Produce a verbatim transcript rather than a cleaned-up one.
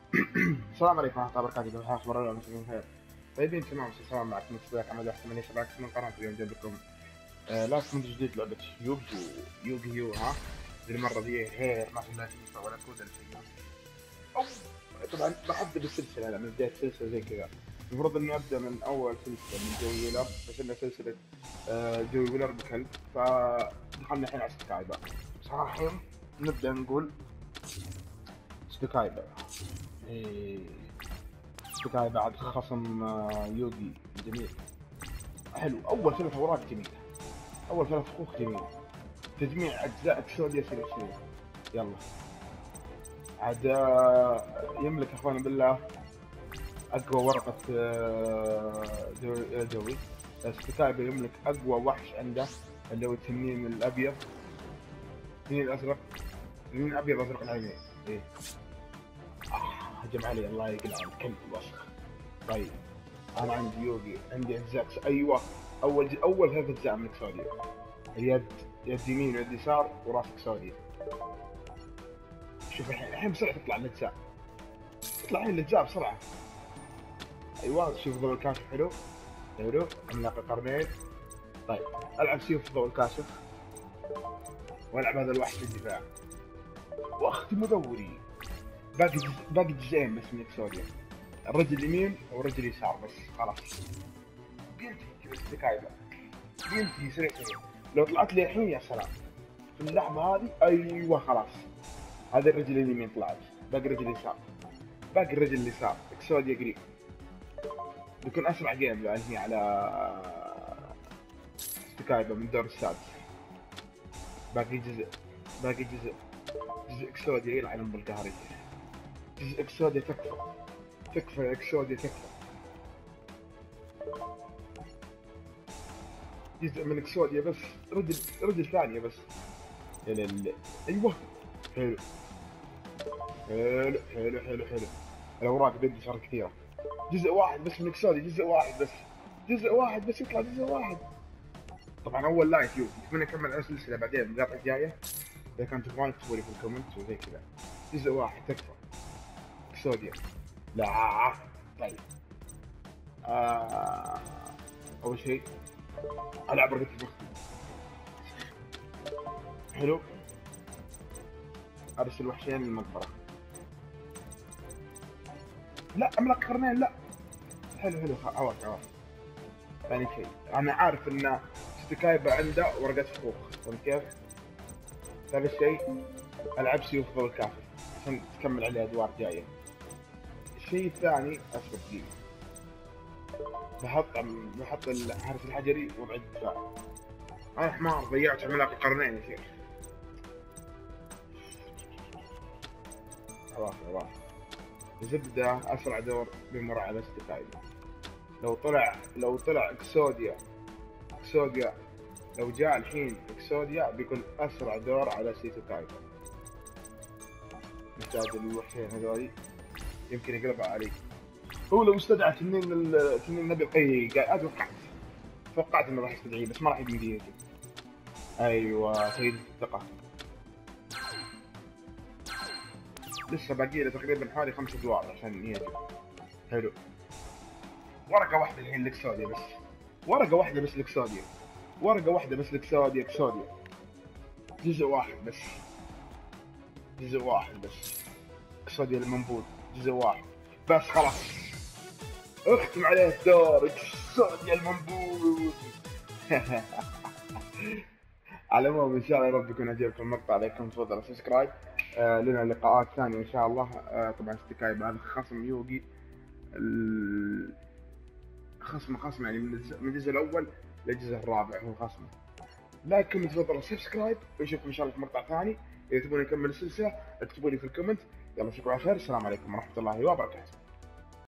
السلام عليكم ورحمة الله وبركاته، كيف حالكم؟ مرة مساكم بخير. طيبين تمام، سلام معكم مكسباك عماد واحد ثمانية سبعة من قناة. اليوم جايب لكم آه لاست منتج جديد لعبة يوغيو يوغيو ها. المرة دي غير ما في لا فيفا ولا كود ولا شيء. أو- طبعا بحدد السلسلة، أنا من بداية سلسلة زي كذا. المفروض إني أبدأ من أول سلسلة من جوي ويلر، بس إنها سلسلة آه جوي ويلر بكلب، فدخلنا الحين على سكايبر. بصراحة الحين نبدأ نقول سكايبر. إيه بتاعي بعد خصم آه، يوغي جميل حلو. اول ثلاث اوراق جميله، اول ثلاث خطوط جميله. تجميع اجزاء اكسوديا سلسله. يلا عاد آه، يملك اخوانا بالله اقوى ورقه آه، جو- جوي. ستايبر يملك اقوى وحش عنده اللي هو التنين الابيض، التنين الازرق، تنين ابيض ازرق العينين. ايه آه، هجم علي الله يقلع الكلب الوسخ. طيب انا عندي يوغي، عندي اجزاء. ايوه اول ج... اول ثلاث اجزاء من اكسوديا، اليد، يد يمين ويد يسار وراس اكسوديا. شوف الحين الحين بسرعه تطلع الاجزاء، تطلع الحين الاجزاء بسرعه. ايوه شوف ضوء الكاشف حلو، حلو عملاق القرنين. طيب العب سيوف ضوء الكاشف، والعب هذا الوحش في الدفاع، واختم دوري. باقي جزء... باقي جزئين بس من اكسوديا، الرجل اليمين والرجل اليسار بس خلاص. بينتهي كذا سكايبر، بينتهي سريع سريع. لو طلعت لي الحين يا سلام، في اللحظة هذه أيوة خلاص. هذه الرجل اليمين طلعت، باقي الرجل اليسار، باقي الرجل اليسار اكسوديا قريب. بيكون أسرع جيم يعني هي على سكايبر من الدور السادس. باقي جزء، باقي جزء، جزء اكسوديا يلعن ام القهرية. جزء اكسوديا تكفى، تكفى يا اكسوديا تكفى. جزء من اكسوديا بس، رجل رجل ثانية بس. يا لل ايوه حلو حلو حلو حلو حلو. الاوراق بيدي صار كثيرة. جزء واحد بس من اكسوديا، جزء واحد بس، جزء واحد بس يطلع، جزء واحد. طبعا اول لايك يو نتمنى نكمل السلسله بعدين المقاطع الجايه. اذا كان تبغون اكتبوا لي في الكومنت وزي كذا. جزء واحد تكفى اكسوديا. لا طيب آه... اول شيء العب رقة المختي. حلو ارسل وحشين للمقبره. لا املك قرنين لا. حلو حلو عوض عوض. ثاني شيء انا عارف ان ستيكايبا عنده ورقة فخوخ، فهمت كيف؟ ثالث شيء العب سيوف ضوء الكافي عشان تكمل عليه ادوار جايه. الشيء الثاني اصبر دقيقة، بحط بحط الحرس الحجري وضع الدفاع. انا حمار ضيعت عملاق القرنين يا شيخ. خلاص خلاص. زبدة اسرع دور بمر على ستيكايبا. لو طلع لو طلع اكسوديا، اكسوديا لو جاء الحين اكسوديا بيكون اسرع دور على سيتو كايبا. نحتاج الوحشين هذولي يمكن يقلبها علي. هو لو استدعى تنين ال- تنين النبي القي قاعد اتوقع، توقعت انه راح يستدعيه بس ما راح يمديه. ايوه سيد الثقة. لسه باقي له تقريبا حوالي خمس ادوار عشان يجي. حلو ورقة واحدة الحين لكسوديا بس، ورقة واحدة بس لكسوديا، ورقة واحدة بس لكسوديا. كسوديا جزء واحد بس، جزء واحد بس. كسوديا المنبوذ جزء واحد بس خلاص. اختم عليه الدور كسوديا المنبوذ. على العموم ان شاء الله يا رب يكون عجبكم المقطع. عليكم تفضلوا سبسكرايب. آه لنا لقاءات ثانيه ان شاء الله. آه طبعا ستيكايب هذا خصم يوغي، خصم خصم يعني من الجزء, من الجزء الاول للجزء الرابع هو خصم. لكن تفضلوا سبسكرايب ونشوفكم ان شاء الله في مقطع ثاني. اذا تبون نكمل السلسله اكتبوا لي في الكومنت. يلا اشوفكم على خير، السلام عليكم ورحمه الله وبركاته.